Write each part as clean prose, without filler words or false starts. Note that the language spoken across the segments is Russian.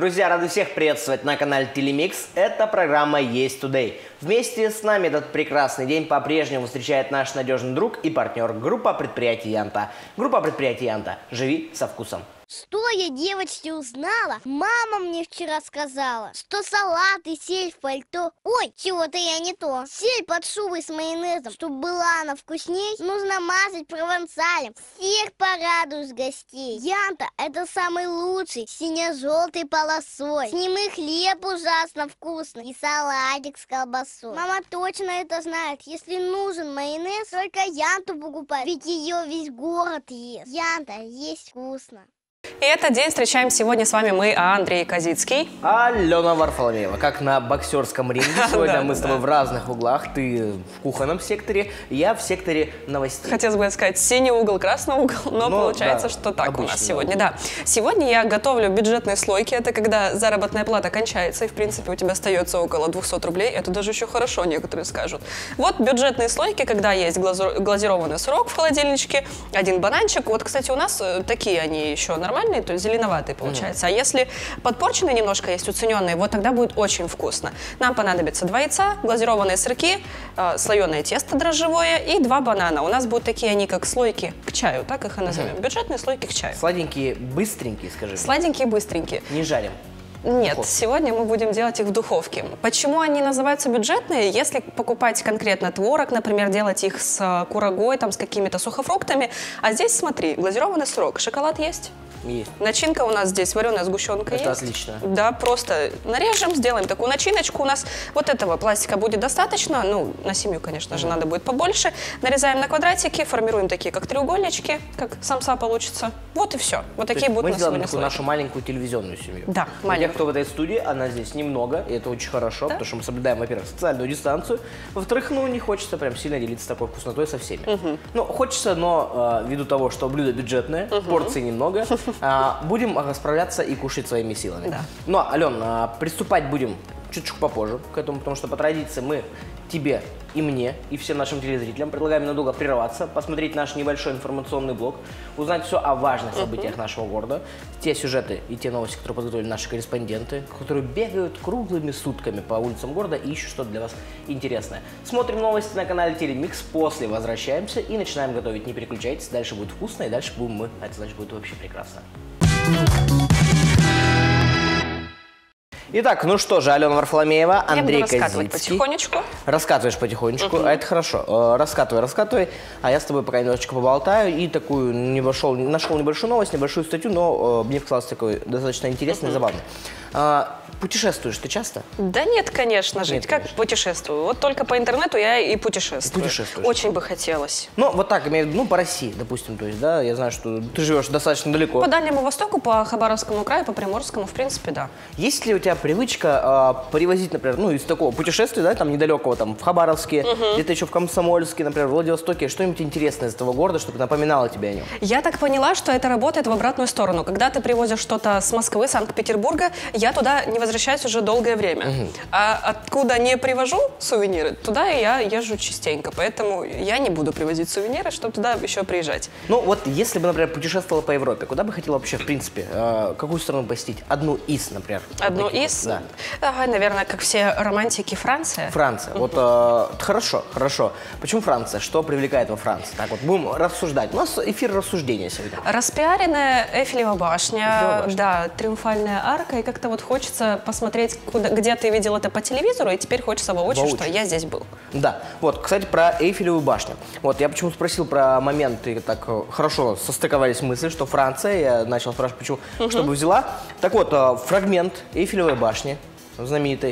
Друзья, рады всех приветствовать на канале Телемикс. Это программа Есть Today. Вместе с нами этот прекрасный день по-прежнему встречает наш надежный друг и партнер группа предприятий Янта. Группа предприятий Янта. Живи со вкусом. Что я, девочки, узнала? Мама мне вчера сказала, что салат и сель в пальто. Ой, чего-то я не то. Сель под шубой с майонезом, чтобы была она вкусней, нужно мазать провансалем. Всех порадую с гостей. Янта – это самый лучший, сине-желтой полосой. С ним и хлеб ужасно вкусный, и салатик с колбасой. Мама точно это знает. Если нужен майонез, только Янту покупать, ведь ее весь город ест. Янта есть вкусно. И этот день встречаем сегодня с вами мы, Андрей Козицкий. Алена Варфоломеева. Как на боксерском ринге. Сегодня мы с тобой в разных углах. Ты в кухонном секторе, я в секторе новостей. Хотелось бы сказать синий угол, красный угол, но получается, что так у нас сегодня. Да. Сегодня я готовлю бюджетные слойки. Это когда заработная плата кончается, и в принципе у тебя остается около 200 рублей. Это даже еще хорошо, некоторые скажут. Вот бюджетные слойки, когда есть глазированный сырок в холодильничке, один бананчик. Вот, кстати, у нас такие они еще нормальные, то есть зеленоватые получается. А если подпорченные немножко есть, уцененные, вот тогда будет очень вкусно. Нам понадобится 2 яйца, глазированные сырки, слоеное тесто дрожжевое и 2 банана. У нас будут такие они, как слойки к чаю, так их и назовем. Бюджетные слойки к чаю. Сладенькие, быстренькие, скажи. Сладенькие, быстренькие. Не жарим. Нет, сегодня мы будем делать их в духовке. Почему они называются бюджетные? Если покупать конкретно творог, например, делать их с курагой, там, с какими-то сухофруктами. А здесь, смотри, глазированный сырок. Шоколад есть? Есть. Начинка у нас здесь, вареная сгущенка есть. Это отлично. Да, просто нарежем, сделаем такую начиночку. У нас вот этого пластика будет достаточно. Ну, на семью, конечно же, надо будет побольше. Нарезаем на квадратики, формируем такие, как треугольнички, как самса получится. Вот и все. Вот такие будут у нас сегодня слойки. Нашу маленькую телевизионную семью. Да, маленькую. Тех, кто в этой студии, она здесь немного, и это очень хорошо, потому что мы соблюдаем, во-первых, социальную дистанцию, во-вторых, ну, не хочется прям сильно делиться такой вкуснотой со всеми. Ну, хочется, но ввиду того, что блюдо бюджетное, порций немного, будем справляться и кушать своими силами. Да. Ну, Ален, приступать будем чуть-чуть попозже к этому, потому что по традиции мы тебе и мне, и всем нашим телезрителям предлагаем ненадолго прерваться, посмотреть наш небольшой информационный блог, узнать все о важных событиях нашего города, те сюжеты и те новости, которые подготовили наши корреспонденты, которые бегают круглыми сутками по улицам города и ищут что-то для вас интересное. Смотрим новости на канале Телемикс, после возвращаемся и начинаем готовить. Не переключайтесь, дальше будет вкусно, и дальше будем мы, а это значит будет вообще прекрасно. Итак, ну что же, Алена Варфоломеева, Андрей Козицкий. Раскатывать потихонечку. Раскатываешь потихонечку, а это хорошо. Раскатывай, а я с тобой пока немножечко поболтаю. И такую нашел небольшую новость, небольшую статью, но мне показалось такой достаточно интересной и забавной. Путешествуешь ты часто? Да нет, конечно же. Как путешествую? Вот только по интернету я и путешествую. Очень бы хотелось. Ну, вот так, имею в виду, ну, по России, допустим, то есть, да, я знаю, что ты живешь достаточно далеко. По Дальнему Востоку, по Хабаровскому краю, по Приморскому, в принципе, да. Есть ли у тебя привычка привозить, например, ну, из такого путешествия, да, там, недалекого, там, в Хабаровске, где-то еще в Комсомольске, например, в Владивостоке, что-нибудь интересное из этого города, чтобы напоминало тебе о нем? Я так поняла, что это работает в обратную сторону. Когда ты привозишь что-то с Москвы, Санкт-Петербурга, я туда не возвращаюсь уже долгое время. А откуда не привожу сувениры, туда я езжу частенько. Поэтому я не буду привозить сувениры, чтобы туда еще приезжать. Ну вот, если бы, например, путешествовала по Европе, куда бы хотела вообще, в принципе, какую страну посетить? Одну из, например. Одну из? Да. Давай, наверное, как все романтики, Франция. Франция. Вот хорошо. Почему Франция? Что привлекает во Франции? Так вот, будем рассуждать. У нас эфир рассуждения сегодня. Распиаренная Эйфелева башня, да, триумфальная арка, и как-то вот хочется посмотреть, где ты видел это по телевизору, и теперь хочется воочию, что я здесь был. Да, вот, кстати, про Эйфелеву башню. Вот, я почему спросил про момент, и так хорошо состыковались мысли, что Франция, я начал спрашивать, почему, чтобы взяла. Так вот, фрагмент Эйфелевой башни, знаменитой,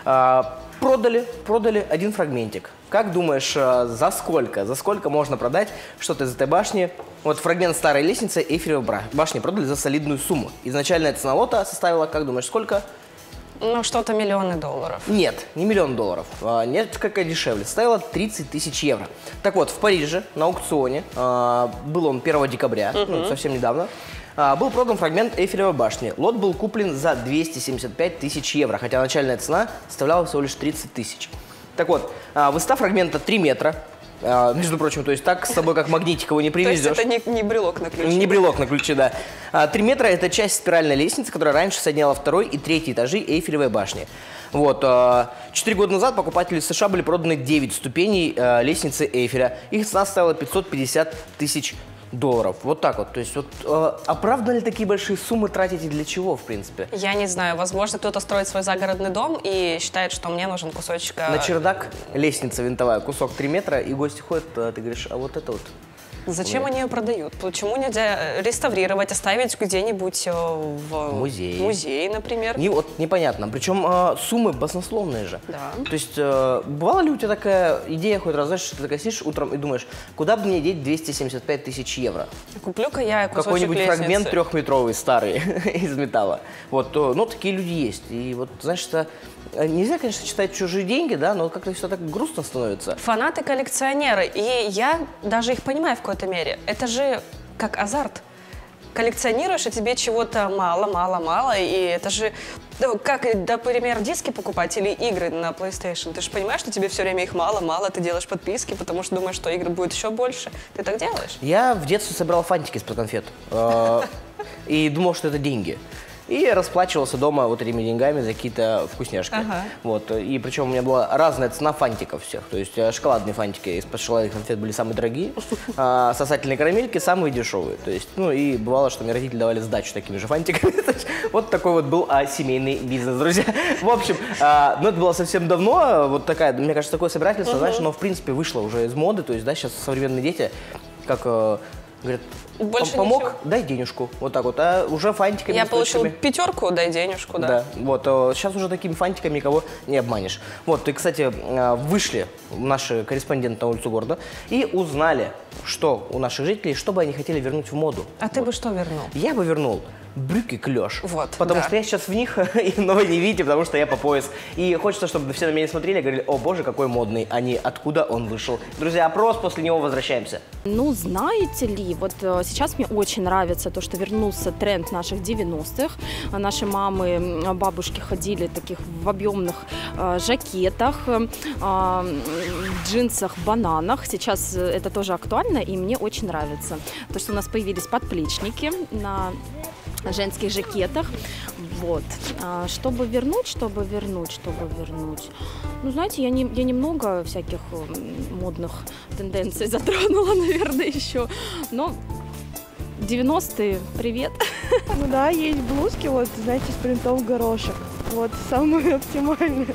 продали один фрагментик. Как думаешь, за сколько можно продать что-то из этой башни? Вот фрагмент старой лестницы Эйфелевой башни продали за солидную сумму. Изначальная цена лота составила, как думаешь, сколько? Ну, что-то миллионы долларов. Нет, не миллион долларов. Несколько дешевле. Стоило 30 тысяч евро. Так вот, в Париже на аукционе, был он 1 декабря, совсем недавно, был продан фрагмент Эйфелевой башни. Лот был куплен за 275 тысяч евро, хотя начальная цена составляла всего лишь 30 тысяч. Так вот, высота фрагмента 3 метра, Между прочим, то есть так с собой, как магнитик, его не привезешь. То есть это не брелок на ключе? Не брелок на ключе, да. 3 метра – это часть спиральной лестницы, которая раньше соединяла 2-й и 3-й этажи Эйфелевой башни. Вот. 4 года назад покупателю из США были проданы 9 ступеней лестницы Эйфеля. Их цена составила $550 тысяч. Вот так вот. То есть, вот, оправданы ли такие большие суммы тратить и для чего, в принципе? Я не знаю. Возможно, кто-то строит свой загородный дом и считает, что мне нужен кусочек... На чердак лестница винтовая, кусок 3 метра, и гости ходят, ты говоришь, а вот это вот... Зачем они ее продают? Почему нельзя реставрировать, оставить где-нибудь в музее, например? Вот непонятно. Причем суммы баснословные же. Да. То есть бывала ли у тебя такая идея хоть раз, знаешь, что ты такая сидишь утром и думаешь, куда бы мне деть 275 тысяч евро? Куплю-ка я кусочек какой-нибудь лестницы. Фрагмент 3-метровый, старый, из металла. Вот, ну, такие люди есть. И вот, знаешь, что нельзя, конечно, читать чужие деньги, да, но как-то все так грустно становится. Фанаты коллекционеры, и я даже их понимаю в какой-то мере. Это же как азарт. Коллекционируешь, и тебе чего-то мало, и это же как, например, диски покупать или игры на PlayStation. Ты же понимаешь, что тебе все время их мало, ты делаешь подписки, потому что думаешь, что игр будет еще больше. Ты так делаешь? Я в детстве собирал фантики из-под конфет и думал, что это деньги. И расплачивался дома вот этими деньгами за какие-то вкусняшки. Ага. Вот. И причем у меня была разная цена фантиков всех. То есть шоколадные фантики из-под шоколадных конфет были самые дорогие, а сосательные карамельки самые дешевые. То есть, ну и бывало, что мне родители давали сдачу такими же фантиками. Вот такой вот был семейный бизнес, друзья. В общем, ну это было совсем давно. Вот такая, мне кажется, такое собирательство, знаешь, оно в принципе вышло уже из моды. То есть, да, сейчас современные дети, как... говорят, помог, ничего. Дай денежку. Вот так вот. А уже фантиками... Я получил 5, дай денежку, да. Да. Вот. Сейчас уже такими фантиками никого не обманешь. Вот. И, кстати, вышли наши корреспонденты на улицу города и узнали, что у наших жителей, что бы они хотели вернуть в моду. А ты бы что вернул? Я бы вернул брюки клеш. Вот, потому да. что я сейчас в них, но вы не видите, потому что я по пояс. И хочется, чтобы все на меня смотрели и говорили, о боже, какой модный, а не откуда он вышел. Друзья, опрос, после него возвращаемся. Ну, знаете ли, вот сейчас мне очень нравится то, что вернулся тренд наших 90-х. Наши мамы, бабушки ходили таких в объемных жакетах, джинсах, бананах. Сейчас это тоже актуально, и мне очень нравится. То, что у нас появились подплечники на женских жакетах. Вот. Чтобы вернуть. Ну, знаете, я немного всяких модных тенденций затронула, наверное, еще. Но 90-е, привет. Ну да, есть блузки, вот, знаете, с принтом в горошек. Вот, самые оптимальные.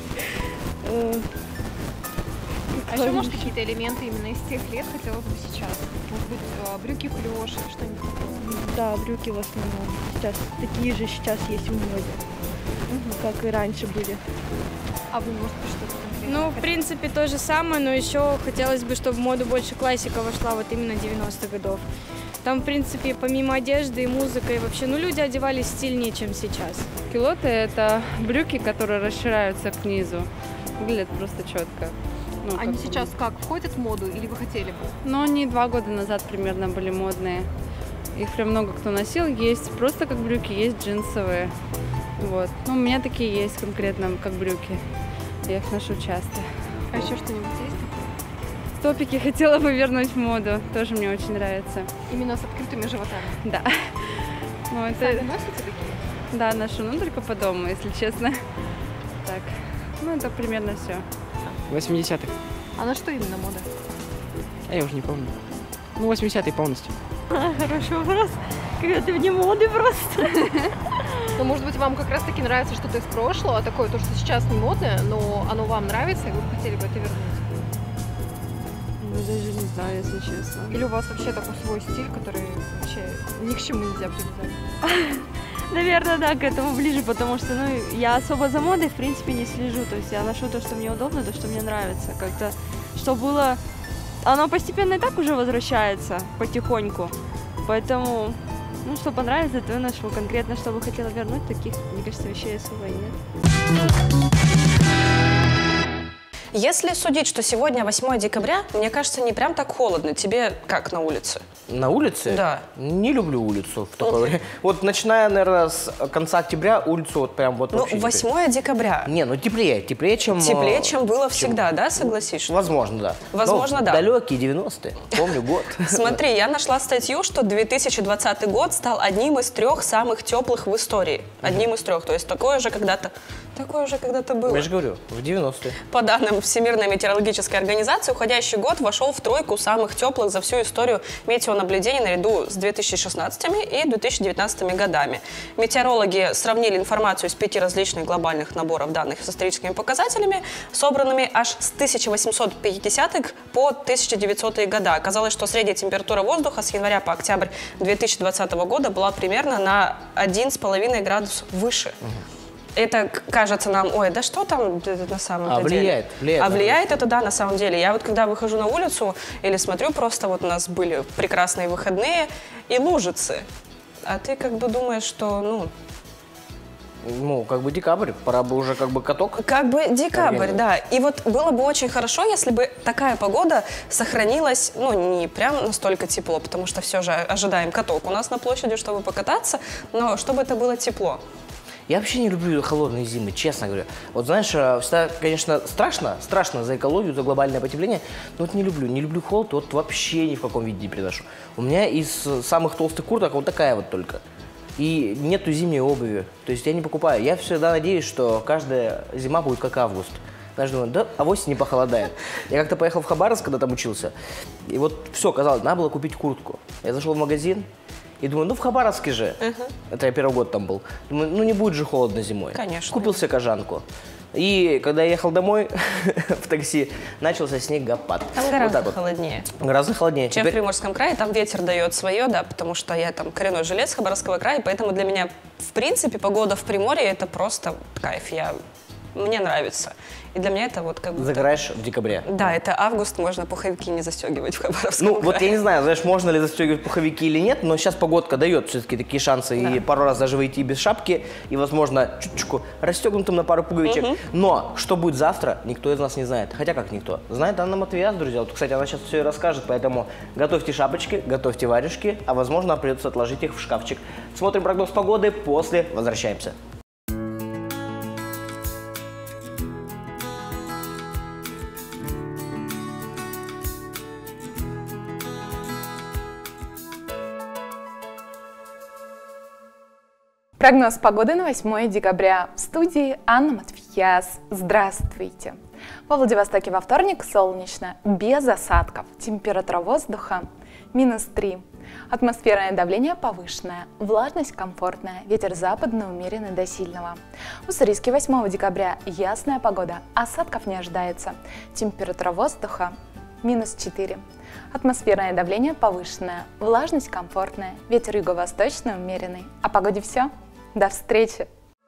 А еще, может, какие-то элементы именно из тех лет хотелось бы сейчас? Может быть, брюки клеш или что-нибудь такое? Да, брюки в основном. Сейчас такие же сейчас есть в моде, как и раньше были. А вы, может быть, что-то конкретное? Ну, в принципе, то же самое, но еще хотелось бы, чтобы в моду больше классика вошла, вот именно 90-х годов. Там, в принципе, помимо одежды и музыки, и вообще, ну, люди одевались стильнее, чем сейчас. Кюлоты – это брюки, которые расширяются к низу. Выглядят просто четко. Ну, Они сейчас как, входят в моду или вы хотели бы? Но они 2 года назад примерно были модные. Их прям много кто носил. Есть просто как брюки, есть джинсовые. Вот. Ну, у меня такие есть конкретно, как брюки. Я их ношу часто. А еще что-нибудь есть? Топики хотела бы вернуть в моду. Тоже мне очень нравится. Именно с открытыми животами? Да. Ну, это... Сами носите такие? Да, ношу, но только по дому, если честно. Так. Ну, это примерно все. 80-х. А на что именно мода? А я уже не помню. Ну, 80-е полностью. Хороший вопрос. Когда ты вне моды просто. Ну, может быть, вам как раз-таки нравится что-то из прошлого, такое, то, что сейчас не модное, но оно вам нравится, и вы бы хотели бы это вернуть? Ну, даже не знаю, если честно. Или у вас вообще такой свой стиль, который вообще ни к чему нельзя привязать? Наверное, да, к этому ближе, потому что, ну, я особо за модой, в принципе, не слежу. То есть я ношу то, что мне удобно, то, что мне нравится. Как-то, что было... Оно постепенно и так уже возвращается потихоньку. Поэтому, ну, что понравится, то и ношу. Конкретно, что бы хотела вернуть, таких, мне кажется, вещей особо и нет. Если судить, что сегодня 8 декабря, мне кажется, не прям так холодно. Тебе как на улице? На улице? Да. Не люблю улицу в такое время. Вот начиная, наверное, с конца октября улицу вот прям вот Ну, 8 декабря. Не, ну теплее, чем... Теплее, чем было всегда, да, согласишься? Возможно, да. Возможно, да. Далекие 90-е, помню год. Смотри, я нашла статью, что 2020 год стал одним из 3 самых теплых в истории. Одним из 3. То есть такое же когда-то было. Я же говорю, в 90-е. По данным Всемирной метеорологической организации, уходящий год вошел в 3 самых теплых за всю историю метеонаблюдений наряду с 2016 и 2019 годами. Метеорологи сравнили информацию из 5 различных глобальных наборов данных с историческими показателями, собранными аж с 1850-х по 1900-е годы. Оказалось, что средняя температура воздуха с января по октябрь 2020 года была примерно на 1,5 градус выше. Это кажется нам, ой, да что там на самом деле? Влияет. Влияет это, да, на самом деле. Я вот когда выхожу на улицу или смотрю, просто вот у нас были прекрасные выходные и лужицы. А ты как бы думаешь, что, Ну, как бы декабрь, пора бы уже как бы каток. Как бы декабрь, да. И вот было бы очень хорошо, если бы такая погода сохранилась, не прям настолько тепло, потому что все же ожидаем каток у нас на площади, чтобы покататься, но чтобы это было тепло. Я вообще не люблю холодные зимы, честно говоря. Вот знаешь, всегда, конечно, страшно за экологию, за глобальное потепление, но вот не люблю холод, вот вообще ни в каком виде не переношу. У меня из самых толстых курток вот такая вот только. И нету зимней обуви, то есть я не покупаю. Я всегда надеюсь, что каждая зима будет как август. Знаешь, думаю, да, авось не похолодает. Я как-то поехал в Хабаровск, когда там учился, и вот все, казалось, надо было купить куртку. Я зашел в магазин, и думаю, в Хабаровске же, это я первый год там был, думаю, не будет же холодно зимой. Конечно. Купил себе кожанку. И когда я ехал домой в такси, начался снегопад. Там гораздо холоднее. Гораздо холоднее. Чем в Приморском крае, там ветер дает свое, да, потому что я там коренной жилец Хабаровского края, поэтому для меня, в принципе, погода в Приморье это просто кайф. Мне нравится. И для меня это вот как бы... Загораешь в декабре. Да, это август, можно пуховики не застегивать в Хабаровском крае. Вот я не знаю, знаешь, можно ли застегивать пуховики или нет, но сейчас погодка дает все-таки такие шансы и пару раз даже выйти без шапки, и, возможно, чуточку расстегнутым на пару пуговичек. Но что будет завтра, никто из нас не знает. Хотя как никто? Знает Анна Матвеяс, друзья. Вот, кстати, она сейчас все и расскажет, поэтому готовьте шапочки, готовьте варежки, а, возможно, придется отложить их в шкафчик. Смотрим прогноз погоды, после возвращаемся. Прогноз погоды на 8 декабря. В студии Анна Матвеяс. Здравствуйте. Во Владивостоке во вторник солнечно, без осадков. Температура воздуха -3. Атмосферное давление повышенное, влажность комфортная, ветер западный умеренный до сильного. В Уссурийске 8 декабря ясная погода, осадков не ожидается. Температура воздуха -4. Атмосферное давление повышенное, влажность комфортная, ветер юго-восточный умеренный. О погоде все. До встречи!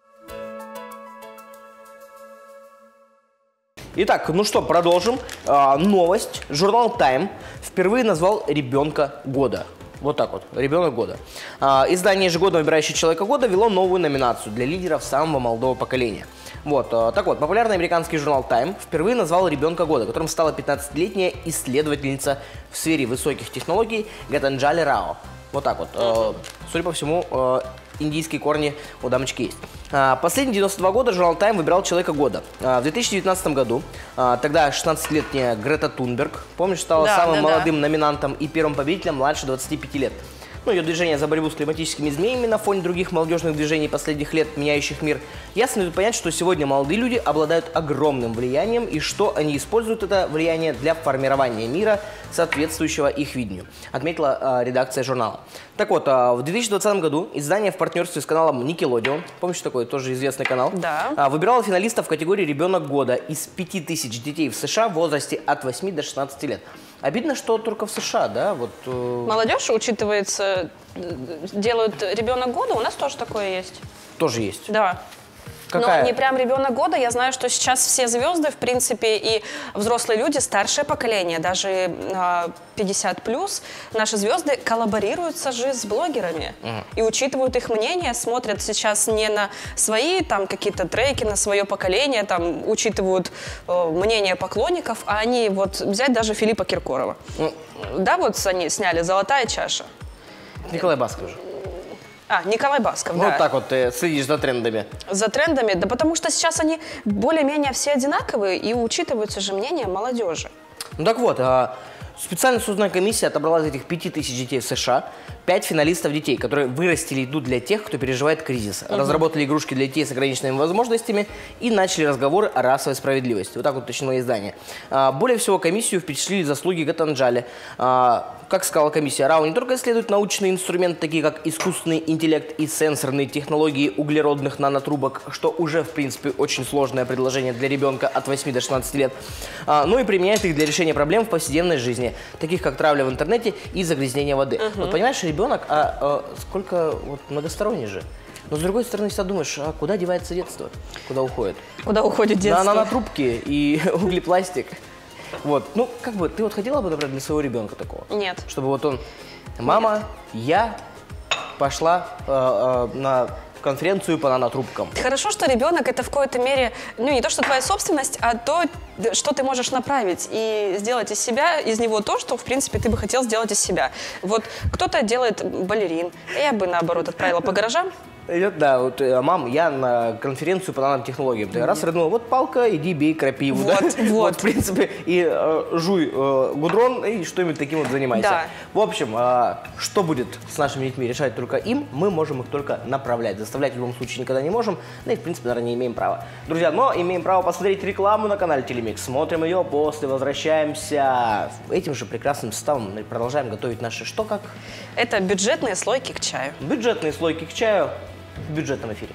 Итак, ну что, продолжим. Новость. Журнал Time впервые назвал ребенка года. Вот так вот, ребенок года. Издание ежегодно выбирающее человека года вело новую номинацию для лидеров самого молодого поколения. Вот, так вот, популярный американский журнал Time впервые назвал ребенка года, которым стала 15-летняя исследовательница в сфере высоких технологий Гатанджали Рао. Вот так вот. Судя по всему, индийские корни у дамочки есть. Последние 92 года журнал Time выбирал человека года. В 2019 году тогда 16-летняя Грета Тунберг, помнишь, стала самым молодым номинантом и первым победителем младше 25 лет. Ее движение за борьбу с климатическими изменениями на фоне других молодежных движений последних лет, меняющих мир, ясно дает понять, что сегодня молодые люди обладают огромным влиянием и что они используют это влияние для формирования мира, соответствующего их видению, отметила редакция журнала. Так вот, в 2020 году издание в партнерстве с каналом Nickelodeon, помнишь такой тоже известный канал, выбирало финалистов в категории «Ребенок года» из 5000 детей в США в возрасте от 8 до 16 лет. Обидно, что только в США, да? Вот, молодежь учитывается, делают ребенок года, у нас тоже такое есть. Тоже есть? Да. какая? Но не прям ребенок года. Я знаю, что сейчас все звезды, в принципе, и взрослые люди, старшее поколение, даже 50+, наши звезды коллаборируются же с блогерами. И учитывают их мнение, смотрят сейчас не на свои там какие-то треки, на свое поколение, там учитывают мнение поклонников, а они вот взять даже Филиппа Киркорова. Да, вот они сняли «Золотая чаша». Николай Басков же. Николай Басков, да. Вот так вот ты следишь за трендами. За трендами, да потому что сейчас они более-менее все одинаковые, и учитываются же мнения молодежи. Ну так вот, специальная судебная комиссия отобрала из этих 5000 детей в США 5 финалистов детей, которые вырастили еду для тех, кто переживает кризис, разработали игрушки для детей с ограниченными возможностями и начали разговоры о расовой справедливости. Вот так вот уточнило издание. Более всего комиссию впечатлили заслуги Гатанджали. Как сказала комиссия, РАО не только исследует научные инструменты, такие как искусственный интеллект и сенсорные технологии углеродных нанотрубок, что уже, в принципе, очень сложное предложение для ребенка от 8 до 16 лет, но и применяет их для решения проблем в повседневной жизни, таких как травля в интернете и загрязнение воды. Вот понимаешь, ребенок, сколько вот, многосторонний же. Но с другой стороны, всегда думаешь, а куда девается детство? Куда уходит? Куда уходит детство? На нанотрубки и углепластик. Вот, ну, как бы, ты вот хотела бы, например, для своего ребенка такого? Нет. Чтобы вот он, мама, я пошла на конференцию по нанотрубкам. Хорошо, что ребенок это в какой-то мере, ну, не то, что твоя собственность, а то, что ты можешь направить и сделать из него то, что, в принципе, ты бы хотел сделать из себя. Вот кто-то делает балерин, я бы, наоборот, отправила по гаражам. Да, вот, мам, я на конференцию по нанотехнологиям. Ты раз рыгнула, вот палка, иди бей крапиву. Вот, да? вот. В принципе, и жуй гудрон, и что-нибудь таким вот занимайся. Да. В общем, что будет с нашими детьми, решать только им, мы можем их только направлять. Заставлять в любом случае никогда не можем, да и, в принципе, наверное, не имеем права. Друзья, но имеем право посмотреть рекламу на канале Телемикс. Смотрим ее, после возвращаемся этим же прекрасным составом. Продолжаем готовить наши что как? Это бюджетные слойки к чаю. Бюджетные слойки к чаю в бюджетном эфире.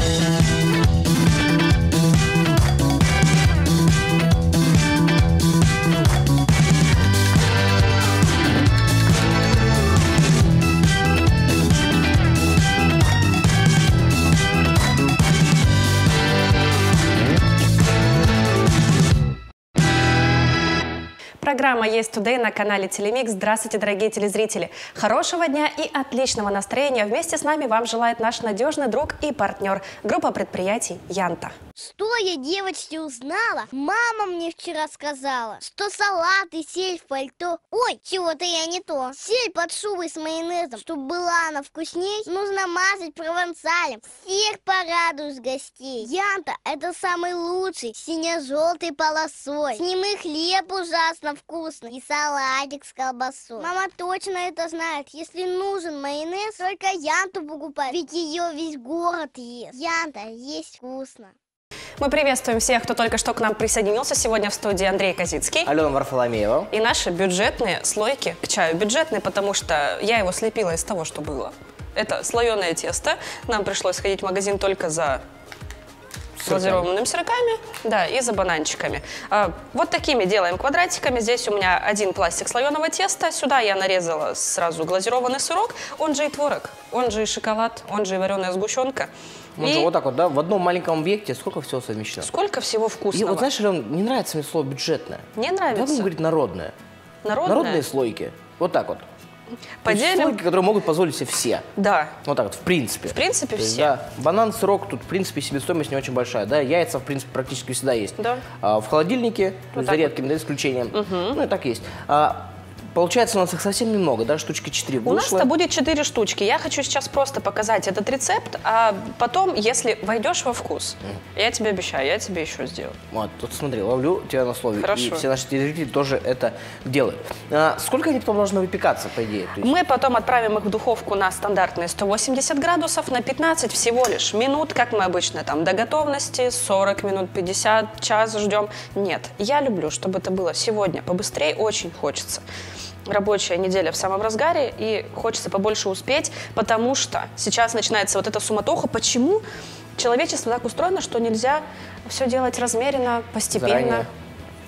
Программа «Есть Today» на канале Телемикс. Здравствуйте, дорогие телезрители! Хорошего дня и отличного настроения вместе с нами вам желает наш надежный друг и партнер – группа предприятий «Янта». Что я, девочки, узнала? Мама мне вчера сказала, что салат и сель в пальто... Ой, чего-то я не то. Сель под шубой с майонезом. Чтобы была она вкусней, нужно мазать провансалем. Всех порадуешь гостей. Янта – это самый лучший, сине-желтой полосой. С ним и хлеб ужасно вкусный, и салатик с колбасой. Мама точно это знает. Если нужен майонез, только Янту покупать, ведь ее весь город ест. Янта есть вкусно. Мы приветствуем всех, кто только что к нам присоединился. Сегодня в студии Андрей Козицкий. Алена Варфоломеева. И наши бюджетные слойки к чаю. Бюджетные, потому что я его слепила из того, что было. Это слоеное тесто. Нам пришлось сходить в магазин только за глазированными сырками, да, и за бананчиками. Вот такими делаем квадратиками. Здесь у меня один пластик слоеного теста. Сюда я нарезала сразу глазированный сырок, он же и творог, он же и шоколад, он же и вареная сгущенка. И вот так вот, да, в одном маленьком объекте сколько всего совмещено. Сколько всего вкусного. И вот знаешь, Алена, не нравится мне слово бюджетное. Не нравится? Я буду говорить народное. Народное? Народные слойки. Вот так вот. Поделим. Слойки, которые могут позволить себе все. Да. Вот так вот, в принципе. В принципе, есть, все. Да, банан, сырок, тут, в принципе, себестоимость не очень большая. Да, яйца, в принципе, практически всегда есть. Да. В холодильнике, Вот за редким да, исключением. Ну и так есть. Получается, у нас их совсем немного, да, штучки 4 вышло. У нас-то будет 4 штучки. Я хочу сейчас просто показать этот рецепт, а потом, если войдешь во вкус, я тебе обещаю, я тебе еще сделаю. Вот, тут смотри, ловлю тебя на слове. Хорошо. И все наши телезрители тоже это делают. Сколько они потом должны выпекаться, по идее? То есть... Мы потом отправим их в духовку на стандартные 180 градусов на 15 всего лишь минут, как мы обычно там до готовности, 40 минут, 50, час ждем. Нет, я люблю, чтобы это было сегодня побыстрее, очень хочется. Рабочая неделя в самом разгаре, и хочется побольше успеть, потому что сейчас начинается вот эта суматоха. Почему человечество так устроено, что нельзя все делать размеренно, постепенно? Заранее.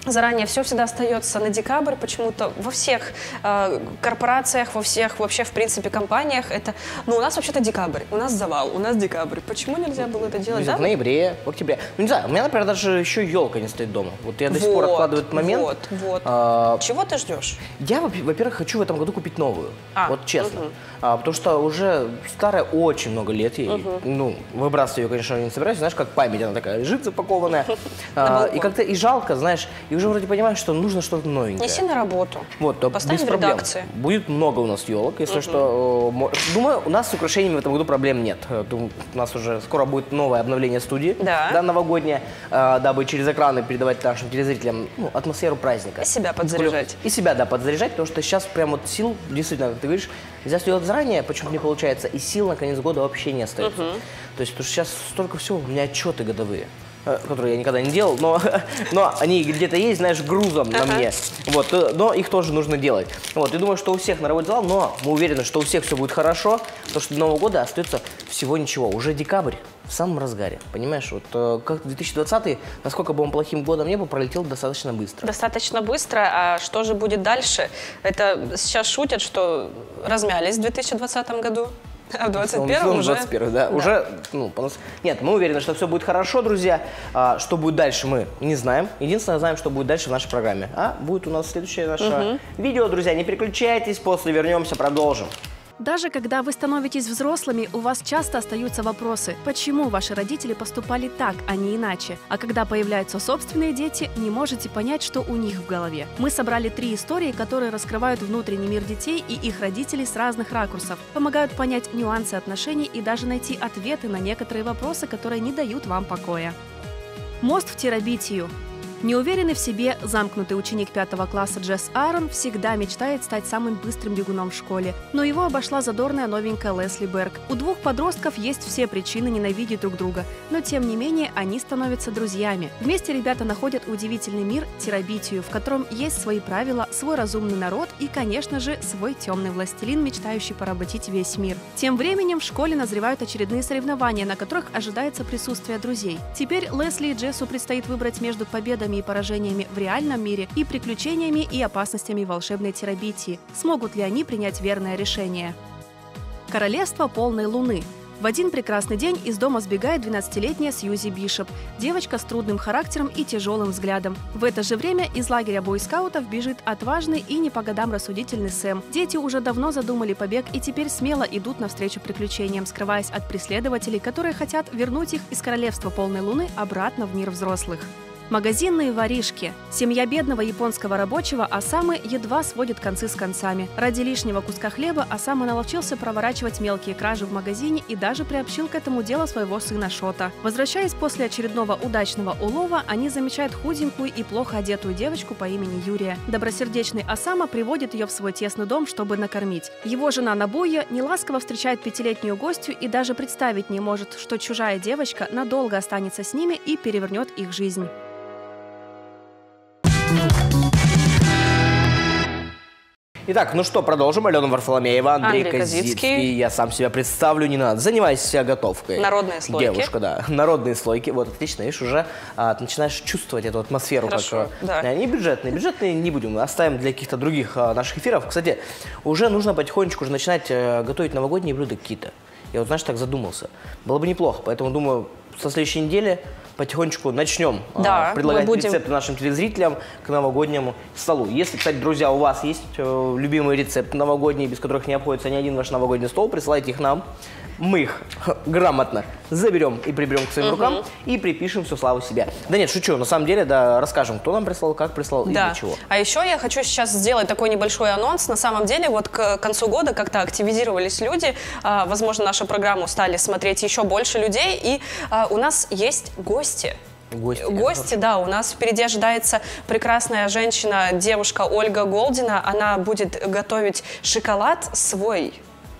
заранее, все всегда остается на декабрь. Почему-то во всех корпорациях, во всех вообще, в принципе, компаниях это... Ну, у нас вообще-то декабрь, у нас завал, у нас декабрь. Почему нельзя было это делать? Да? В ноябре, в октябре. Ну, не знаю, у меня, например, даже еще елка не стоит дома. Вот я до сих пор откладываю этот момент. Чего ты ждешь? Я, во-первых, хочу в этом году купить новую. Вот честно. Потому что уже старая очень много лет ей. Ну, выбрасывать ее, конечно, не собираюсь. Знаешь, как память, она такая лежит запакованная. И как-то и жалко, знаешь, и уже вроде понимаешь, что нужно что-то новенькое. Неси на работу. Вот, то поставь без в проблем. редакции. Будет много у нас елок, если что. Думаю, у нас с украшениями в этом году проблем нет. Думаю, у нас уже скоро будет новое обновление студии, да, новогоднее, дабы через экраны передавать нашим телезрителям атмосферу праздника. И себя подзаряжать. И себя, да, подзаряжать, потому что сейчас прям вот сил, действительно, как ты говоришь, нельзя сделать заранее, почему-то не получается, и сил на конец года вообще не остается. То есть, потому что сейчас столько всего, у меня отчеты годовые, которые я никогда не делал, но они где-то есть, знаешь, грузом на мне. Вот, но их тоже нужно делать. Вот, и думаю, что у всех на работе зал, но мы уверены, что у всех все будет хорошо, потому что до Нового года остается всего ничего. Уже декабрь в самом разгаре, понимаешь? Вот как 2020, насколько бы он плохим годом не был, пролетел достаточно быстро. Достаточно быстро. А что же будет дальше? Это сейчас шутят, что размялись в 2020 году. А в 21-м уже? 21, да. Уже, нет, мы уверены, что все будет хорошо, друзья. Что будет дальше, мы не знаем. Единственное, знаем, что будет дальше в нашей программе. А будет у нас следующее наше видео, друзья. Не переключайтесь, после вернемся, продолжим. Даже когда вы становитесь взрослыми, у вас часто остаются вопросы, почему ваши родители поступали так, а не иначе. А когда появляются собственные дети, не можете понять, что у них в голове. Мы собрали 3 истории, которые раскрывают внутренний мир детей и их родителей с разных ракурсов, помогают понять нюансы отношений и даже найти ответы на некоторые вопросы, которые не дают вам покоя. Мост в Терабитию. Неуверенный в себе, замкнутый ученик 5 класса Джесс Аарон всегда мечтает стать самым быстрым бегуном в школе, но его обошла задорная новенькая Лесли Берг. У 2 подростков есть все причины ненавидеть друг друга, но тем не менее они становятся друзьями. Вместе ребята находят удивительный мир Терабитию, в котором есть свои правила, свой разумный народ и, конечно же, свой темный властелин, мечтающий поработить весь мир. Тем временем в школе назревают очередные соревнования, на которых ожидается присутствие друзей. Теперь Лесли и Джессу предстоит выбрать между победами и поражениями в реальном мире и приключениями и опасностями волшебной Терабитии. Смогут ли они принять верное решение? Королевство полной луны. В один прекрасный день из дома сбегает 12-летняя Сьюзи Бишоп, девочка с трудным характером и тяжелым взглядом. В это же время из лагеря бойскаутов бежит отважный и не по годам рассудительный Сэм. Дети уже давно задумали побег и теперь смело идут навстречу приключениям, скрываясь от преследователей, которые хотят вернуть их из королевства полной луны обратно в мир взрослых. Магазинные воришки. Семья бедного японского рабочего Осамы едва сводит концы с концами. Ради лишнего куска хлеба Осама наловчился проворачивать мелкие кражи в магазине и даже приобщил к этому делу своего сына Шота. Возвращаясь после очередного удачного улова, они замечают худенькую и плохо одетую девочку по имени Юрия. Добросердечный Осама приводит ее в свой тесный дом, чтобы накормить. Его жена Набуя неласково встречает 5-летнюю гостью и даже представить не может, что чужая девочка надолго останется с ними и перевернет их жизнь. Итак, ну что, продолжим. Алена Варфоломеева, Андрей Козицкий. Я сам себя представлю, не надо. Занимайся готовкой. Народные слойки. Девушка, да. Народные слойки. Вот, отлично. Видишь, уже начинаешь чувствовать эту атмосферу. Хорошо, да. Не бюджетные. Бюджетные не будем. Оставим для каких-то других наших эфиров. Кстати, уже нужно потихонечку уже начинать готовить новогодние блюда какие-то. Я вот, знаешь, так задумался. Было бы неплохо. Поэтому, думаю, со следующей недели потихонечку начнем предлагать рецепты нашим телезрителям к новогоднему столу. Если, кстати, друзья, у вас есть любимые рецепты новогодние, без которых не обходится ни один ваш новогодний стол, присылайте их нам. Мы их грамотно заберем и приберем к своим рукам и припишем всю славу себе. Да нет, шучу. На самом деле, да, расскажем, кто нам прислал, как прислал и для чего. А еще я хочу сейчас сделать такой небольшой анонс. На самом деле, вот к концу года как-то активизировались люди. Возможно, нашу программу стали смотреть еще больше людей. И у нас есть гости. Гости, да, у нас впереди ожидается прекрасная женщина, девушка Ольга Голдина. Она будет готовить шоколад свой.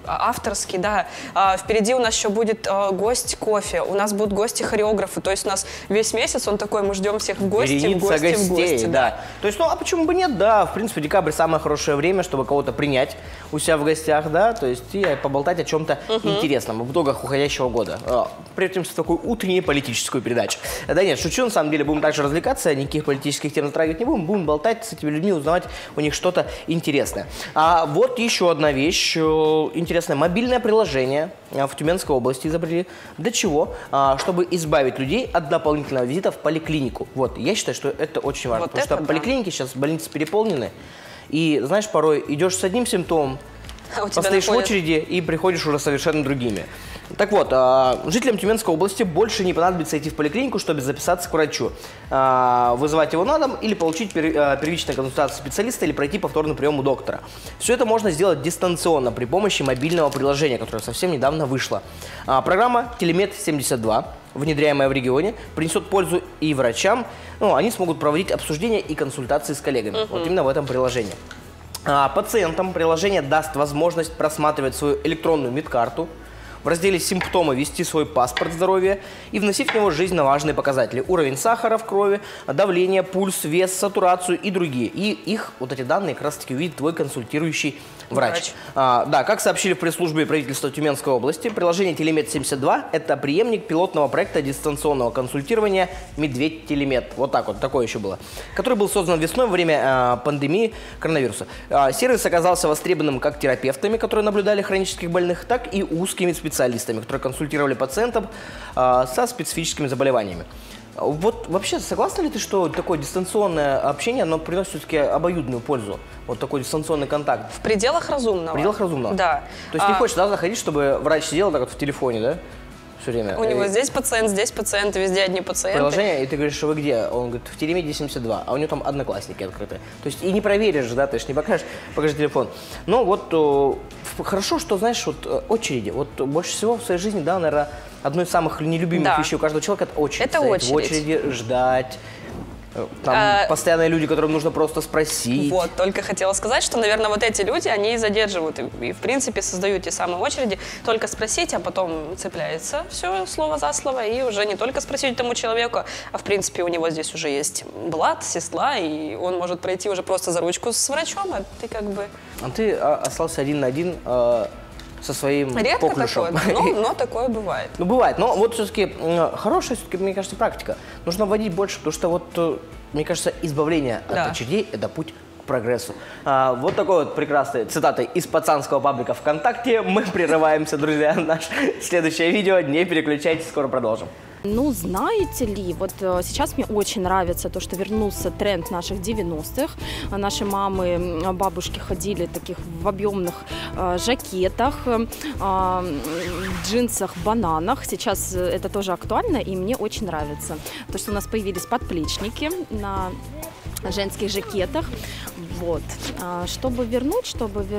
авторский, да. Впереди у нас еще будет гость кофе, у нас будут гости-хореографы, то есть у нас весь месяц он такой, мы ждем всех в гости, Вереница гостей, в гости. Да. То есть, ну, а почему бы нет, да, в принципе, декабрь самое хорошее время, чтобы кого-то принять у себя в гостях, да, то есть и поболтать о чем-то интересном в итогах уходящего года. Превратимся в такую утреннюю политическую передачу. Да нет, шучу, на самом деле, будем также развлекаться, никаких политических тем затрагивать не будем болтать с этими людьми, узнавать у них что-то интересное. А вот еще одна вещь интересная. Мобильное приложение в Тюменской области изобрели. Для чего? Чтобы избавить людей от дополнительного визита в поликлинику. Вот, я считаю, что это очень важно, потому что поликлиники сейчас, больницы переполнены, и, знаешь, порой идешь с одним симптомом, постоишь в очереди и приходишь уже совершенно другими. Так вот, жителям Тюменской области больше не понадобится идти в поликлинику, чтобы записаться к врачу. Вызывать его на дом или получить первичную консультацию специалиста или пройти повторный прием у доктора. Все это можно сделать дистанционно при помощи мобильного приложения, которое совсем недавно вышло. Программа Телемет-72, внедряемая в регионе, принесет пользу и врачам. Ну, они смогут проводить обсуждения и консультации с коллегами. Вот именно в этом приложении. Пациентам приложение даст возможность просматривать свою электронную медкарту, в разделе «Симптомы» ввести свой паспорт здоровья и вносить в него жизненно важные показатели. Уровень сахара в крови, давление, пульс, вес, сатурацию и другие. И их, вот эти данные, как раз таки увидит твой консультирующий врач. Да, как сообщили в пресс-службе правительства Тюменской области, приложение Телемет-72 – это преемник пилотного проекта дистанционного консультирования «Медведь-Телемет». Вот так вот, такое еще было. Который был создан весной во время пандемии коронавируса. Сервис оказался востребованным как терапевтами, которые наблюдали хронических больных, так и узкими специалистами, которые консультировали пациентов со специфическими заболеваниями. Вот вообще согласна ли ты, что такое дистанционное общение, оно приносит все-таки обоюдную пользу? Вот такой дистанционный контакт. В пределах разумного. В пределах разумного? Да. То есть не хочешь заходить, чтобы врач сидел так вот в телефоне, да? Все время. У него здесь пациент, везде одни пациенты. Приложение, и ты говоришь, что вы где? Он говорит, в Телемет-72, а у него там одноклассники открыты. То есть и не проверишь, да, ты же не покажешь, покажи телефон. Но вот хорошо, что, знаешь, вот очереди. Вот больше всего в своей жизни, да, наверное, одной из самых нелюбимых вещей у каждого человека – это очередь. Это очередь. В очереди ждать. Там постоянные люди, которым нужно просто спросить. Вот, только хотела сказать, что, наверное, вот эти люди, они и задерживают, и в принципе, создают те самые очереди. Только спросить, а потом цепляется все слово за слово, и уже не только спросить тому человеку, а в принципе у него здесь уже есть брат, сестра, и он может пройти уже просто за ручку с врачом, а ты как бы… А ты остался один на один со своим редко коклюшем. Такое, но такое бывает. Ну, бывает. Но вот все-таки хорошая, все-таки, мне кажется, практика. Нужно вводить больше, потому что вот, мне кажется, избавление от очередей – это путь к прогрессу. Вот такой вот прекрасной цитатой из пацанского паблика ВКонтакте. Мы прерываемся, друзья. Наше следующее видео. Не переключайтесь, скоро продолжим. Ну, знаете ли, вот сейчас мне очень нравится то, что вернулся тренд наших 90-х. Наши мамы, бабушки ходили таких в объемных жакетах, джинсах, бананах. Сейчас это тоже актуально, и мне очень нравится. То, что у нас появились подплечники на женских жакетах. Вот. Чтобы вернуть.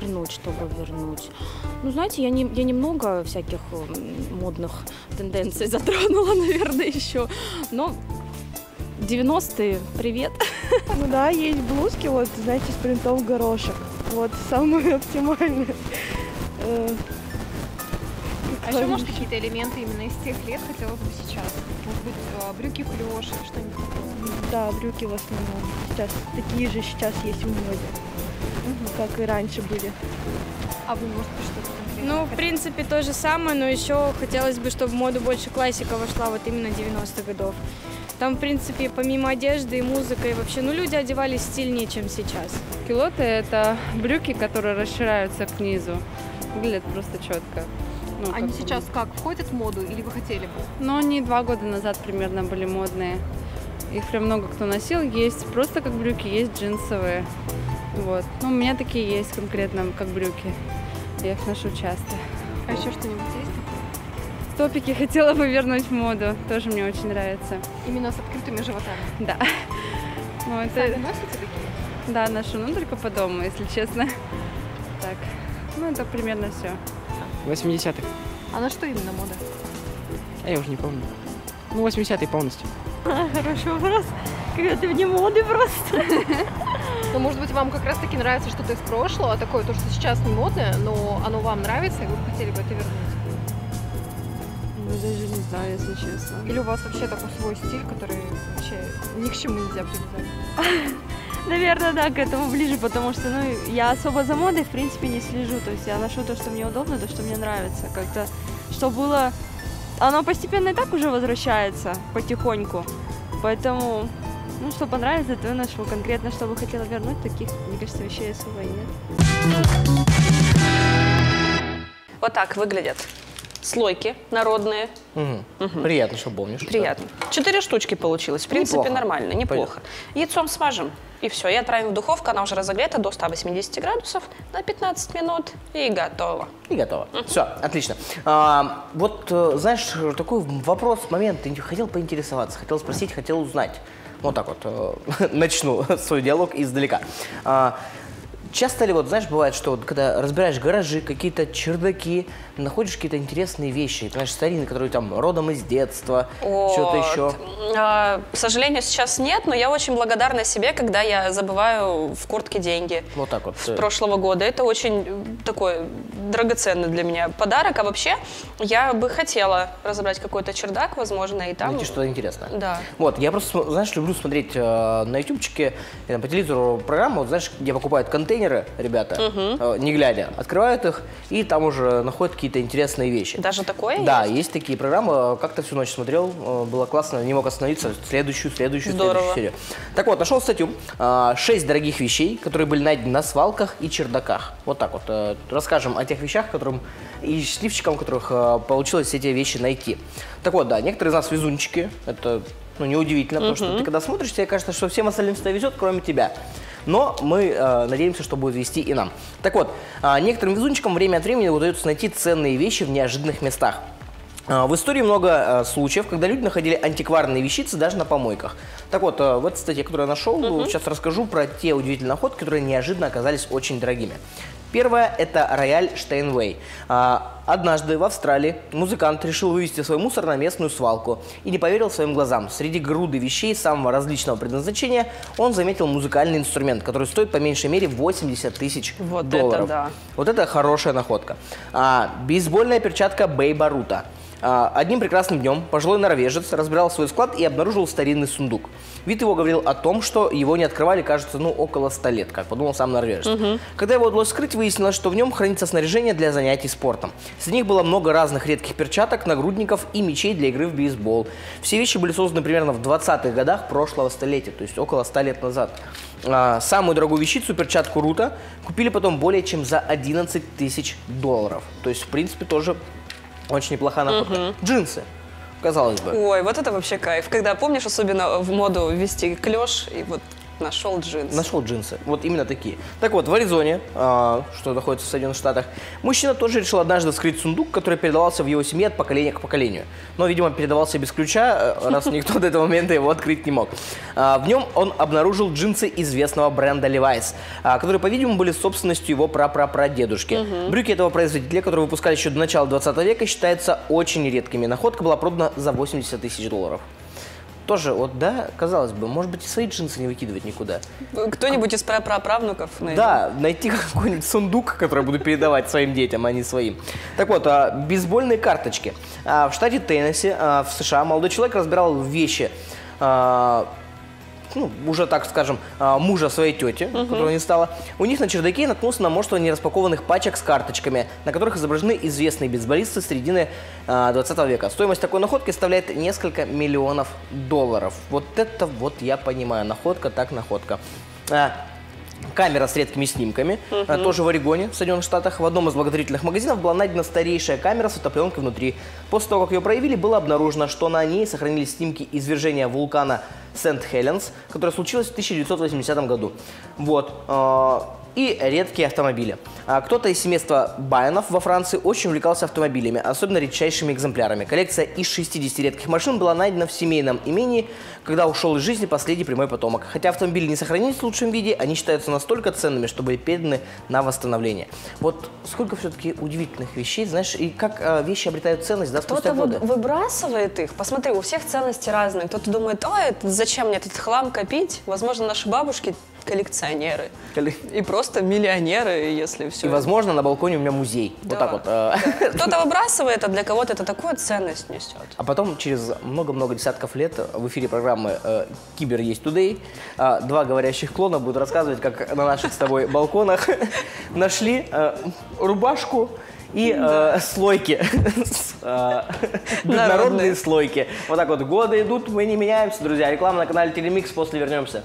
Ну, знаете, я немного всяких модных тенденций затронула, наверное, еще. Но 90-е, привет. Ну да, есть блузки, вот, знаете, с принтом горошек. Вот, самые оптимальные. А еще, может, какие-то элементы именно из тех лет хотелось бы сейчас? Может быть, брюки клеш или что-нибудь такое? Да, брюки в основном. Сейчас такие же сейчас есть в моде, как и раньше были. А вы, может быть, что-то конкретное? Ну, в принципе, то же самое, но еще хотелось бы, чтобы в моду больше классика вошла, вот именно 90-х годов. Там, в принципе, помимо одежды и музыки, и вообще, ну, люди одевались стильнее, чем сейчас. Кюлоты – это брюки, которые расширяются к низу. Выглядят просто четко. Ну, они сейчас как, входят в моду или вы хотели бы? Ну, они 2 года назад примерно были модные. Их прям много кто носил. Есть просто как брюки, есть джинсовые. Вот. Ну, у меня такие есть конкретно, как брюки. Я их ношу часто. А еще что-нибудь есть такое? Топики хотела бы вернуть в моду. Тоже мне очень нравится. Именно с открытыми животами? Да. Ну, это... Сами носите такие? Да, ношу, но только по дому, если честно. Так. Ну, это примерно все. 80-х. А на что именно мода? А я уже не помню. Ну, 80-е полностью. Хороший вопрос. Когда ты вне моды просто. Но, может быть, вам как раз-таки нравится что-то из прошлого, такое, то, что сейчас не модное, но оно вам нравится, и вы бы хотели бы это вернуть? Ну, даже не знаю, если честно. Или у вас вообще такой свой стиль, который вообще ни к чему нельзя привязать? Наверное, да, к этому ближе, потому что, ну, я особо за модой, в принципе, не слежу. То есть я ношу то, что мне удобно, то, что мне нравится. Как-то, что было... Оно постепенно и так уже возвращается потихоньку. Поэтому, ну, что понравится, то и ношу. Конкретно, что бы хотела вернуть, таких, мне кажется, вещей особо и нет. Вот так выглядят слойки народные. Приятно, что помнишь. Приятно. 4 штучки получилось. В принципе, нормально, неплохо. Яйцом смажем, и все. И отправим в духовку. Она уже разогрета до 180 градусов на 15 минут. И готово. И готово. Все, отлично. Вот, знаешь, такой вопрос, момент. Ты хотел поинтересоваться, хотел спросить, хотел узнать. Вот так вот начну свой диалог издалека. Часто ли, вот, знаешь, бывает, что вот, когда разбираешь гаражи, какие-то чердаки, находишь какие-то интересные вещи, понимаешь, старинные, которые там родом из детства, что-то еще? К сожалению, сейчас нет, но я очень благодарна себе, когда я забываю в куртке деньги. Вот так вот. С прошлого года. Это очень такой драгоценный для меня подарок. А вообще, я бы хотела разобрать какой-то чердак, возможно, и там... Найти что-то интересное. Да. Вот, я просто, знаешь, люблю смотреть на ютубчике, по телевизору программу, вот, знаешь, где покупают контейнеры, ребята, не глядя, открывают их, и там уже находят какие-то интересные вещи. Даже такое есть? Да, есть такие программы. Как-то всю ночь смотрел, было классно, не мог остановиться. Следующую серию. Так вот, нашел статью. 6 дорогих вещей, которые были найдены на свалках и чердаках. Вот так вот. Расскажем о тех вещах, которым и счастливчикам, которых получилось эти вещи найти. Так вот, да, некоторые из нас везунчики. Это, ну, неудивительно, потому что ты когда смотришь, тебе кажется, что всем остальным всегда везет, кроме тебя. Но мы надеемся, что будет вести и нам. Так вот, некоторым везунчикам время от времени удается найти ценные вещи в неожиданных местах. В истории много случаев, когда люди находили антикварные вещицы даже на помойках. Так вот, в этой статье, которую я нашел, сейчас расскажу про те удивительные находки, которые неожиданно оказались очень дорогими. Первое – это рояль Штейнвей. Однажды в Австралии музыкант решил вывести свой мусор на местную свалку и не поверил своим глазам. Среди груды вещей самого различного предназначения он заметил музыкальный инструмент, который стоит по меньшей мере 80 тысяч долларов. Это да. Вот это хорошая находка. Бейсбольная перчатка Бейба Рута. Одним прекрасным днем пожилой норвежец разбирал свой склад и обнаружил старинный сундук. Вид его говорил о том, что его не открывали, кажется, около 100 лет, как подумал сам норвежец. Когда его удалось скрыть, выяснилось, что в нем хранится снаряжение для занятий спортом. Среди них было много разных редких перчаток, нагрудников и мячей для игры в бейсбол. Все вещи были созданы примерно в 20-х годах прошлого столетия, то есть около 100 лет назад. Самую дорогую вещицу, перчатку Рута, купили потом более чем за 11 тысяч долларов. То есть, в принципе, тоже очень неплохая находка. Джинсы, казалось бы. Ой, вот это вообще кайф. Когда, помнишь, особенно в моду ввести клеш, и вот нашел джинсы. Нашел джинсы. Вот именно такие. Так вот, в Аризоне, что находится в Соединенных Штатах, мужчина тоже решил однажды вскрыть сундук, который передавался в его семье от поколения к поколению. Но, видимо, передавался без ключа, раз никто до этого момента его открыть не мог. В нем он обнаружил джинсы известного бренда Levi's, которые, по-видимому, были собственностью его прапрапрадедушки. Брюки этого производителя, которые выпускали еще до начала 20 века, считаются очень редкими. Находка была продана за 80 тысяч долларов. Тоже, вот, да, казалось бы, может быть, и свои джинсы не выкидывать никуда. Кто-нибудь из праправнуков найдет. Да, найти какой-нибудь сундук, который я буду передавать своим детям, а не своим. Так вот, бейсбольные карточки. В штате Теннесси, в США, молодой человек разбирал вещи, уже, так скажем, мужа своей тети, которого не стало. У них на чердаке наткнулся на множество нераспакованных пачек с карточками, на которых изображены известные бейсболисты середины 20 века. Стоимость такой находки составляет несколько миллионов долларов. Вот это вот я понимаю. Находка так находка. Камера с редкими снимками, тоже в Орегоне, в Соединенных Штатах. В одном из благотворительных магазинов была найдена старейшая камера с фотопленкой внутри. После того, как ее проявили, было обнаружено, что на ней сохранились снимки извержения вулкана Сент-Хеленс, которое случилось в 1980 году. Вот. И редкие автомобили. Кто-то из семейства Байонов во Франции очень увлекался автомобилями, особенно редчайшими экземплярами. Коллекция из 60 редких машин была найдена в семейном имении, когда ушел из жизни последний прямой потомок. Хотя автомобили не сохранились в лучшем виде, они считаются настолько ценными, что были переданы на восстановление. Вот сколько все-таки удивительных вещей, знаешь, и как вещи обретают ценность, да, спустя годы. Кто-то выбрасывает их. Посмотри, у всех ценности разные. Кто-то думает, зачем мне этот хлам копить? Возможно, наши бабушки коллекционеры. И просто миллионеры, если все. И, возможно, на балконе у меня музей. Вот так вот. Кто-то выбрасывает, а для кого-то это такую ценность несет. А потом, через много-много десятков лет, в эфире программы «Кибер есть Today» два говорящих клона будут рассказывать, как на наших с тобой балконах нашли рубашку и слойки, народные слойки. Вот так вот годы идут, мы не меняемся, друзья. Реклама на канале Телемикс, после вернемся.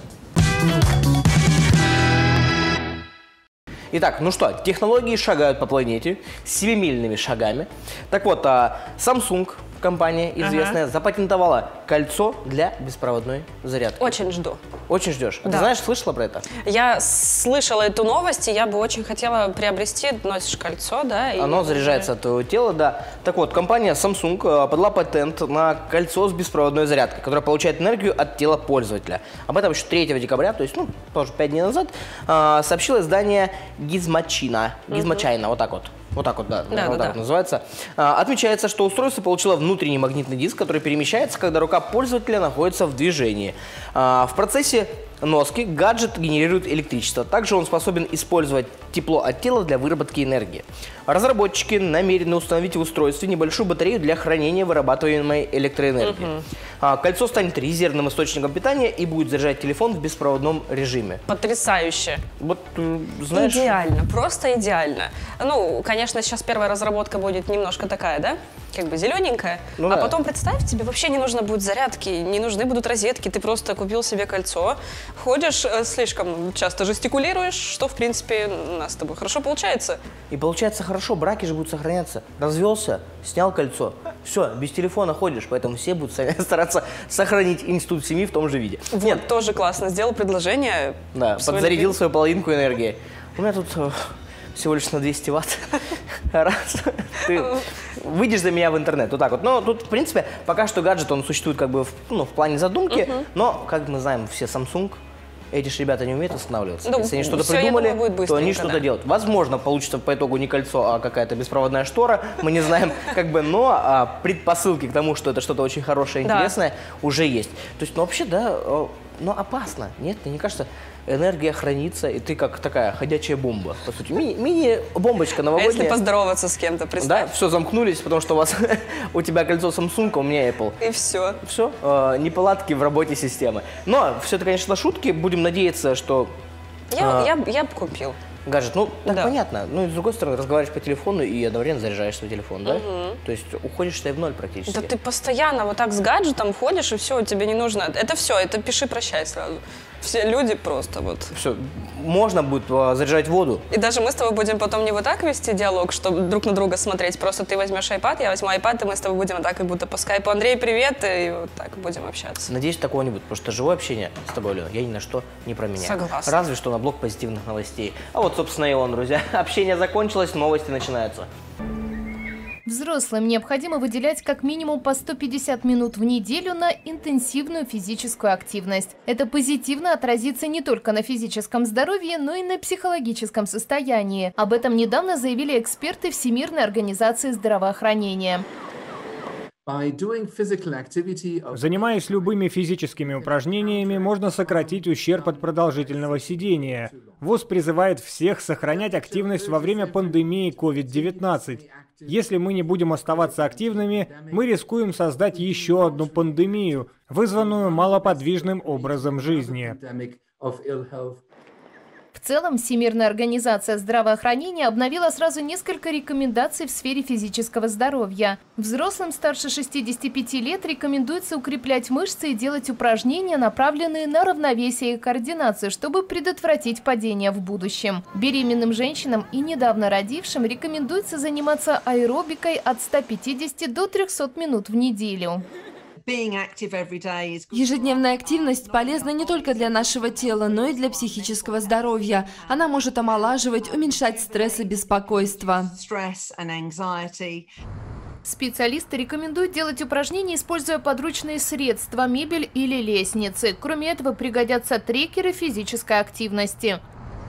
Итак, ну что, технологии шагают по планете семимильными шагами. Так вот, Samsung, компания известная, запатентовала кольцо для беспроводной зарядки. Очень жду. Очень ждешь. Да. Ты знаешь, слышала про это? Я слышала эту новость, и я бы очень хотела приобрести. Носишь кольцо, да? Оно заряжается от твоего тела, да. Так вот, компания Samsung подала патент на кольцо с беспроводной зарядкой, которое получает энергию от тела пользователя. Об этом еще 3 декабря, то есть, ну, тоже 5 дней назад, сообщило издание Gizmochina. Gizmochina, вот так вот. Вот так вот, да, вот так вот называется. Отмечается, что устройство получило внутренний магнитный диск, который перемещается, когда рука пользователя находится в движении. В процессе носки гаджет генерирует электричество. Также он способен использовать тепло от тела для выработки энергии. Разработчики намерены установить в устройстве небольшую батарею для хранения вырабатываемой электроэнергии. Кольцо станет резервным источником питания и будет заряжать телефон в беспроводном режиме. Потрясающе. Вот, знаешь... Идеально, просто идеально. Ну, конечно, сейчас первая разработка будет немножко такая, да? Как бы зелененькая. Ну, а да. Потом, представь, тебе вообще не нужно будет зарядки, не нужны будут розетки. Ты просто купил себе кольцо, ходишь, слишком часто жестикулируешь, что, в принципе, у нас с тобой хорошо получается. И получается хорошо, браки же будут сохраняться. Развелся, снял кольцо, все, без телефона ходишь, поэтому все будут стараться сохранить институт семьи в том же виде. Вот, нет, тоже классно, сделал предложение. Да, подзарядил свою половинку энергии. У меня тут всего лишь на 200 ватт. Раз. Ты выйдешь за меня в интернет. Вот так вот. Но тут, в принципе, пока что гаджет, он существует как бы в плане задумки, но, как мы знаем, все Samsung, эти же ребята не умеют останавливаться. Если они что-то придумали, то они что-то делают. Возможно, получится по итогу не кольцо, а какая-то беспроводная штора. Мы не знаем, как бы, но предпосылки к тому, что это что-то очень хорошее, интересное, уже есть. То есть, ну, вообще, да, но опасно. Нет, мне кажется, энергия хранится, и ты как такая ходячая бомба, по сути. Мини-бомбочка новогодняя. А если поздороваться с кем-то, представь? Да, все, замкнулись, потому что у тебя кольцо Samsung, у меня Apple. И все. Все, неполадки в работе системы. Но все это, конечно, шутки. Будем надеяться, что... Я бы купил. Гаджет, ну, так понятно. Ну, и с другой стороны, разговариваешь по телефону и одновременно заряжаешь свой телефон, да? То есть уходишь ты в ноль практически. Да ты постоянно вот так с гаджетом ходишь, и все, тебе не нужно. Это все, это пиши прощай сразу. Все люди просто вот. Все, можно будет заряжать воду. И даже мы с тобой будем потом не вот так вести диалог, чтобы друг на друга смотреть. Просто ты возьмешь iPad, я возьму iPad, и мы с тобой будем вот так, как будто по скайпу. Андрей, привет, и вот так будем общаться. Надеюсь, такого не будет, потому что живое общение с тобой, Лена, я ни на что не променяю. Согласна. Разве что на блок позитивных новостей. А вот, собственно, и он, друзья. Общение закончилось, новости начинаются. Взрослым необходимо выделять как минимум по 150 минут в неделю на интенсивную физическую активность. Это позитивно отразится не только на физическом здоровье, но и на психологическом состоянии. Об этом недавно заявили эксперты Всемирной организации здравоохранения. Занимаясь любыми физическими упражнениями, можно сократить ущерб от продолжительного сидения. ВОЗ призывает всех сохранять активность во время пандемии COVID-19. Если мы не будем оставаться активными, мы рискуем создать еще одну пандемию, вызванную малоподвижным образом жизни. В целом, Всемирная организация здравоохранения обновила сразу несколько рекомендаций в сфере физического здоровья. Взрослым старше 65 лет рекомендуется укреплять мышцы и делать упражнения, направленные на равновесие и координацию, чтобы предотвратить падение в будущем. Беременным женщинам и недавно родившим рекомендуется заниматься аэробикой от 150 до 300 минут в неделю. Ежедневная активность полезна не только для нашего тела, но и для психического здоровья. Она может омолаживать, уменьшать стресс и беспокойство. Специалисты рекомендуют делать упражнения, используя подручные средства, мебель или лестницы. Кроме этого, пригодятся трекеры физической активности.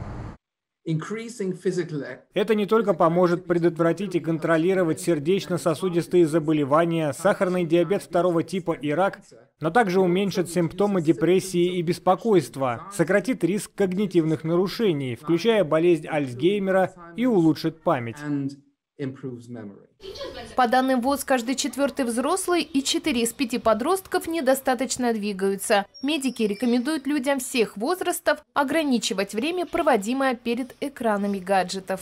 Это не только поможет предотвратить и контролировать сердечно-сосудистые заболевания, сахарный диабет 2 типа и рак, но также уменьшит симптомы депрессии и беспокойства, сократит риск когнитивных нарушений, включая болезнь Альцгеймера, и улучшит память. По данным ВОЗ, каждый 4-й взрослый и 4 из 5 подростков недостаточно двигаются. Медики рекомендуют людям всех возрастов ограничивать время, проводимое перед экранами гаджетов.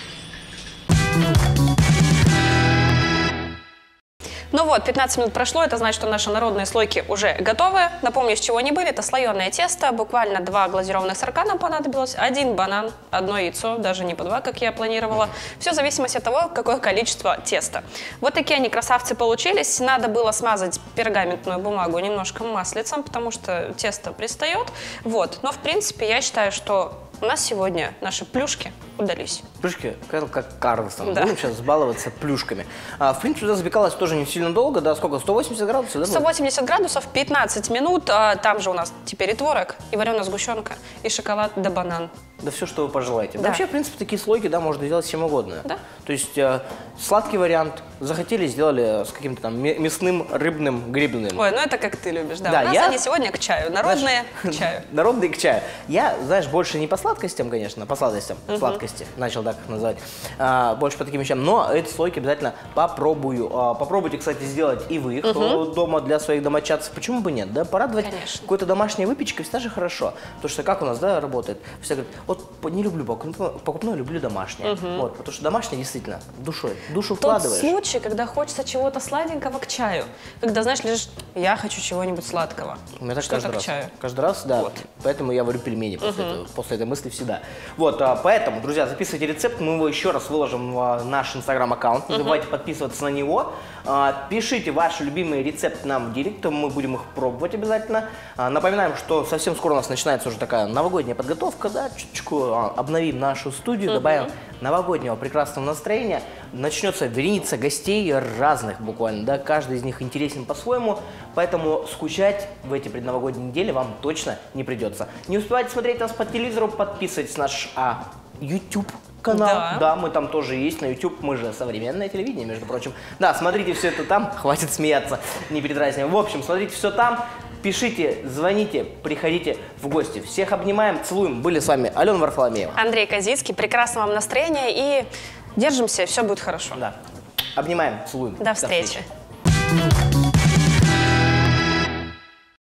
Ну вот, 15 минут прошло, это значит, что наши народные слойки уже готовы. Напомню, из чего они были. Это слоеное тесто, буквально 2 глазированных сырка нам понадобилось, 1 банан, 1 яйцо, даже не по 2, как я планировала. Все в зависимости от того, какое количество теста. Вот такие они красавцы получились. Надо было смазать пергаментную бумагу немножко маслицем, потому что тесто пристает. Вот, но в принципе я считаю, что у нас сегодня наши плюшки удались. Плюшки, как Карлсон. Да. Будем сейчас баловаться плюшками. В принципе, это запекалось тоже не сильно долго, да, сколько? 180 градусов? Да? 180 градусов, 15 минут. Там же у нас теперь и творог, и вареная сгущенка, и шоколад, да банан. Да все, что вы пожелаете. Да. Да. Вообще, в принципе, такие слойки, да, можно делать с чем угодно. Да. То есть сладкий вариант захотели, сделали с каким-то там мясным, рыбным, грибным. Ой, ну это как ты любишь, да. Да, у нас они сегодня к чаю, народные к чаю. Народные к чаю. Я, знаешь, больше не по сладкостям, конечно, по сладостям, сладкости, начал так их называть, больше по таким вещам, но эти слойки обязательно попробую. Попробуйте, кстати, сделать и вы их дома для своих домочадцев. Почему бы нет, да? Порадовать какой-то домашней выпечкой всегда же хорошо. Потому что как у нас, да, работает? Все говорят, вот не люблю покупное, люблю домашнее. Вот, потому что домашнее действительно душой, душу вкладываешь. Тот случай, когда хочется чего-то сладенького к чаю. Когда, знаешь, лежишь, я хочу чего-нибудь сладкого. У меня так Что-то каждый к раз. чаю. Каждый раз, да. Вот. Поэтому я варю пельмени после этой мысли всегда. Вот, поэтому, друзья, записывайте рецепт, мы его еще раз выложим в наш инстаграм-аккаунт. Не забывайте подписываться на него. Пишите ваши любимые рецепты нам в директ, мы будем их пробовать обязательно. Напоминаем, что совсем скоро у нас начинается уже такая новогодняя подготовка, да, чуточку обновим нашу студию, добавим новогоднего прекрасного настроения. Начнется вереница гостей разных буквально, да, каждый из них интересен по-своему, поэтому скучать в эти предновогодние недели вам точно не придется. Не успевайте смотреть нас по телевизору, подписывайтесь на наш YouTube канал. Да, мы там тоже есть на YouTube, мы же современное телевидение, между прочим. Да, смотрите все это там, хватит смеяться, не передразниваем. В общем, смотрите все там, пишите, звоните, приходите в гости. Всех обнимаем, целуем. Были с вами Алена Варфоломеева, Андрей Козицкий. Прекрасного вам настроения и держимся, все будет хорошо. Да. Обнимаем, целуем. До встречи.